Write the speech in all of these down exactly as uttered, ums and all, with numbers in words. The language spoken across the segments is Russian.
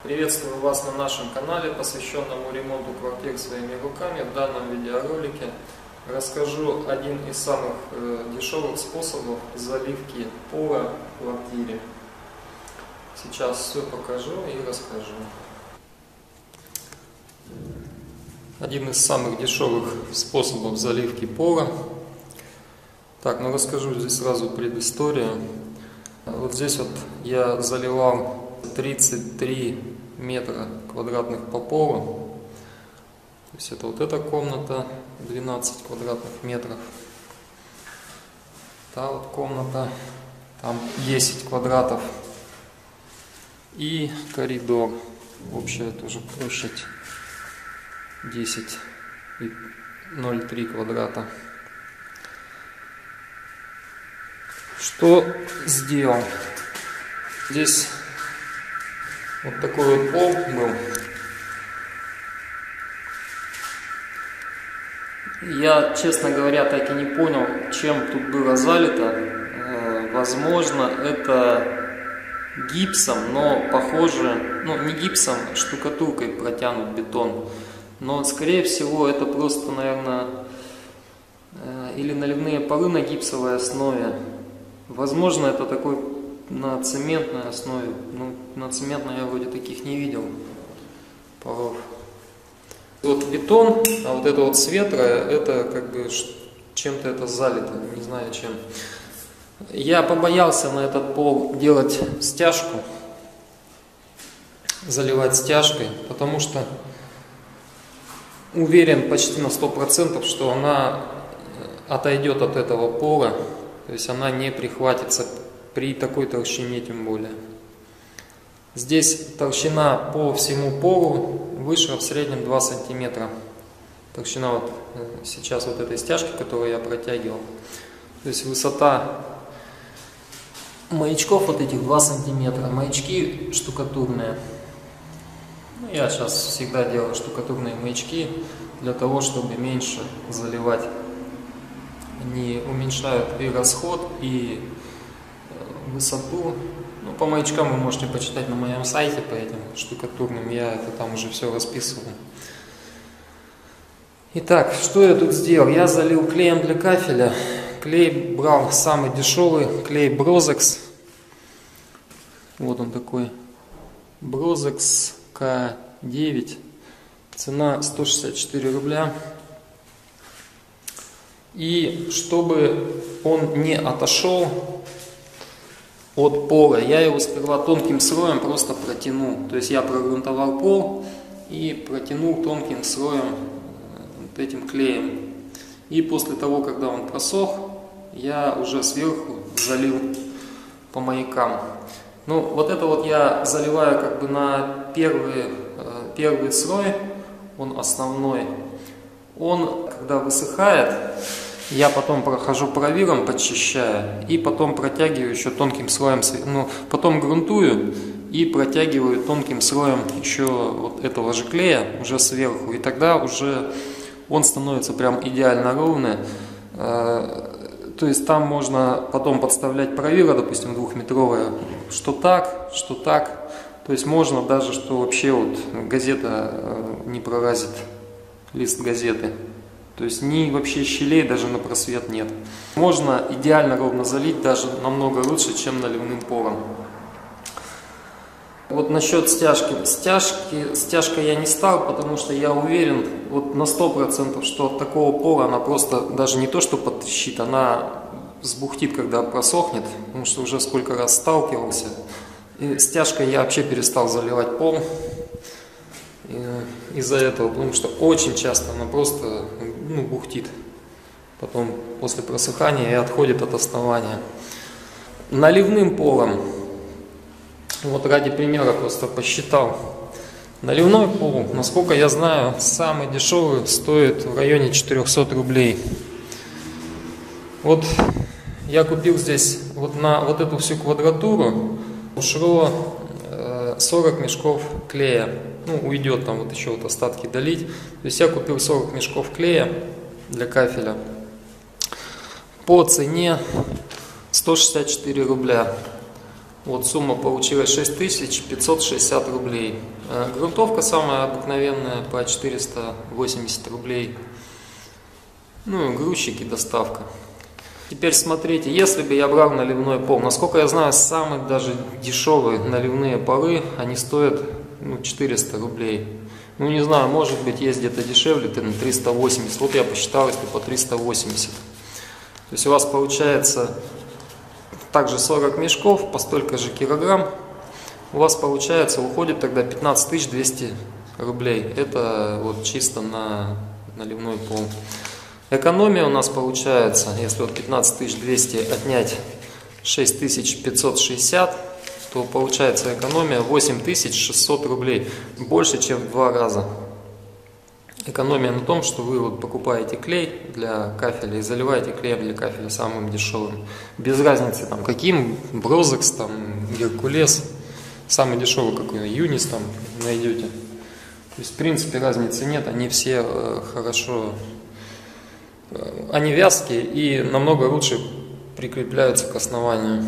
Приветствую вас на нашем канале, посвященному ремонту квартир своими руками. В данном видеоролике расскажу один из самых э, дешевых способов заливки пола в квартире. Сейчас все покажу и расскажу. Один из самых дешевых способов заливки пола. Так, ну расскажу здесь сразу предысторию. Вот здесь вот я заливал тридцать три метра квадратных по полу. То есть это вот эта комната, двенадцать квадратных метров. Та вот комната, там десять квадратов. И коридор, общая тоже площадь десять и ноль целых три квадрата. Что сделал? Здесь вот такой вот пол был. Я, честно говоря, так и не понял, чем тут было залито. Возможно, это гипсом, но похоже, ну не гипсом, штукатуркой протянут бетон. Но, скорее всего, это просто, наверное, или наливные полы на гипсовой основе. Возможно, это такой на цементной основе. Ну, на цементной я вроде таких не видел полов. Вот бетон, а вот это вот с ветра, это как бы чем-то это залито, не знаю чем. Я побоялся на этот пол делать стяжку, заливать стяжкой, потому что уверен почти на сто процентов, что она отойдет от этого пола, то есть она не прихватится при такой толщине тем более. Здесь толщина по всему полу выше в среднем два сантиметра. Толщина вот сейчас вот этой стяжки, которую я протягивал. То есть высота маячков вот этих два сантиметра. Маячки штукатурные. Ну, я сейчас всегда делаю штукатурные маячки для того, чтобы меньше заливать. Они уменьшают и расход, и высоту. Ну, по маячкам вы можете почитать на моем сайте, по этим штукатурным, я это там уже все расписывал. Итак, что я тут сделал? Я залил клеем для кафеля. Клей брал самый дешевый, клей Brozex. Вот он такой. Brozex К девять. Цена сто шестьдесят четыре рубля. И чтобы он не отошел от пола, я его сперва тонким слоем просто протянул. То есть я прогрунтовал пол и протянул тонким слоем вот этим клеем. И после того, когда он просох, я уже сверху залил по маякам. Ну, вот это вот я заливаю как бы на первый, первый слой, он основной. Он, когда высыхает, я потом прохожу провиром, подчищаю, и потом протягиваю еще тонким слоем, ну, потом грунтую и протягиваю тонким слоем еще вот этого же клея уже сверху, и тогда уже он становится прям идеально ровный. То есть там можно потом подставлять провира, допустим, двухметровая, что так, что так. То есть можно даже, что вообще вот газета не пролазит, лист газеты. То есть ни вообще щелей даже на просвет нет. Можно идеально ровно залить, даже намного лучше, чем наливным полом. Вот насчет стяжки. Стяжки, стяжкой я не стал, потому что я уверен вот на сто процентов, что от такого пола она просто даже не то что подтрещит, она сбухтит, когда просохнет, потому что уже сколько раз сталкивался. И стяжкой я вообще перестал заливать пол из-за этого, потому что очень часто она просто ну, бухтит потом после просыхания и отходит от основания. Наливным полом, вот ради примера просто посчитал, наливной пол, насколько я знаю, самый дешевый стоит в районе четырёхсот рублей. Вот я купил здесь вот на вот эту всю квадратуру ушло сорок мешков клея. Ну, уйдет там вот еще вот остатки долить. То есть я купил сорок мешков клея для кафеля по цене сто шестьдесят четыре рубля. Вот сумма получилась шесть тысяч пятьсот шестьдесят рублей. Грунтовка самая обыкновенная по четыреста восемьдесят рублей. Ну и грузчики, доставка. Теперь смотрите, если бы я брал наливной пол, насколько я знаю, самые даже дешевые наливные полы, они стоят ну, четыреста рублей. Ну не знаю, может быть есть где-то дешевле, ты на триста восемьдесят. Вот я посчитал, если по триста восемьдесят. То есть у вас получается также сорок мешков по столько же килограмм. У вас получается, уходит тогда пятнадцать тысяч двести рублей. Это вот чисто на наливной пол. Экономия у нас получается, если вот пятнадцать тысяч двести отнять шесть тысяч пятьсот шестьдесят, то получается экономия восемь тысяч шестьсот рублей. Больше, чем в два раза. Экономия на том, что вы вот покупаете клей для кафеля и заливаете клеем для кафеля самым дешевым. Без разницы там каким, Брозекс, там, Геркулес, самый дешевый какой, Юнис там найдете. То есть в принципе разницы нет, они все э, хорошо, э, они вязкие и намного лучше прикрепляются к основанию.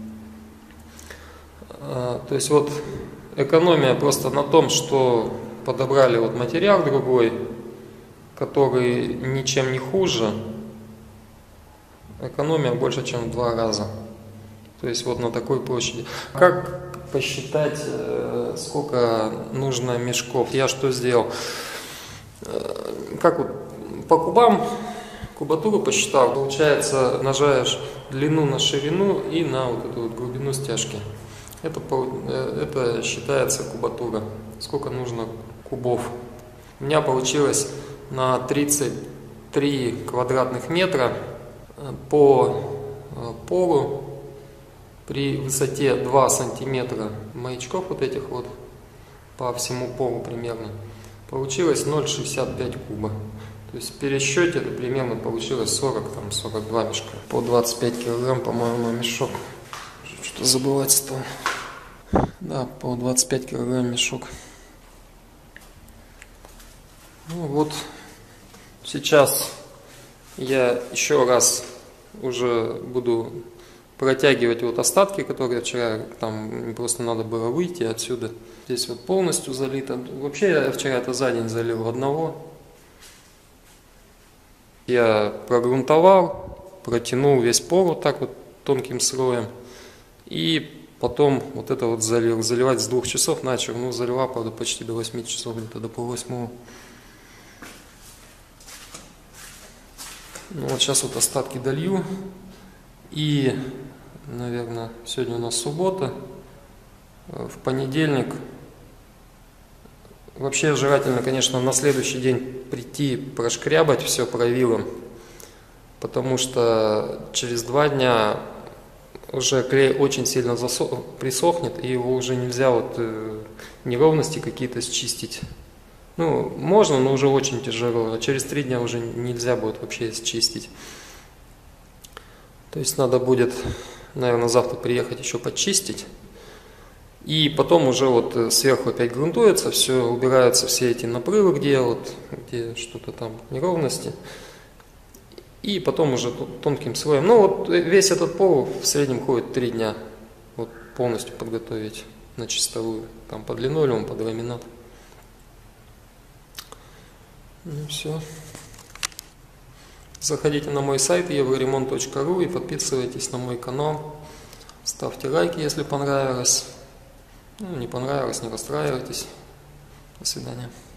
Э, то есть вот экономия просто на том, что подобрали вот материал другой, который ничем не хуже, экономия больше, чем в два раза. То есть вот на такой площади. Как посчитать, сколько нужно мешков? Я что сделал? Как вот по кубам, кубатуру посчитал, получается, нажаешь длину на ширину и на вот эту вот глубину стяжки. Это, это считается кубатура. Сколько нужно кубов. У меня получилось на тридцать три квадратных метра по полу при высоте два сантиметра маячков вот этих вот по всему полу примерно. Получилось ноль целых шестьдесят пять куба. То есть в пересчете это примерно получилось сорок, там сорок два мешка. По двадцать пять килограмм, по-моему, мешок. Что-то забывать стал. Да, по двадцать пять килограмм мешок. Ну вот, сейчас я еще раз уже буду протягивать вот остатки, которые вчера, там просто надо было выйти отсюда. Здесь вот полностью залито. Вообще я вчера это за день залил одного. Я прогрунтовал, протянул весь пол вот так вот тонким слоем. И потом вот это вот залил. Заливать с двух часов начал. Ну, заливал, правда, почти до восьми часов, где-то до полвосьмого. Ну, вот сейчас вот остатки долью. И, наверное, сегодня у нас суббота. В понедельник. Вообще желательно, конечно, на следующий день прийти прошкрябать все правилом. Потому что через два дня уже клей очень сильно засох, присохнет, и его уже нельзя вот э, неровности какие-то счистить. Ну, можно, но уже очень тяжело. А через три дня уже нельзя будет вообще счистить. То есть надо будет, наверное, завтра приехать еще почистить. И потом уже вот сверху опять грунтуется, все, убираются все эти напрывы, где вот, где что-то там неровности. И потом уже тонким слоем. Ну вот весь этот пол в среднем ходит три дня. Вот полностью подготовить на чистовую. Там под линолеум, под ламинат. Ну все. Заходите на мой сайт евроремонт точка ру и подписывайтесь на мой канал. Ставьте лайки, если понравилось. Ну, не понравилось, не расстраивайтесь. До свидания.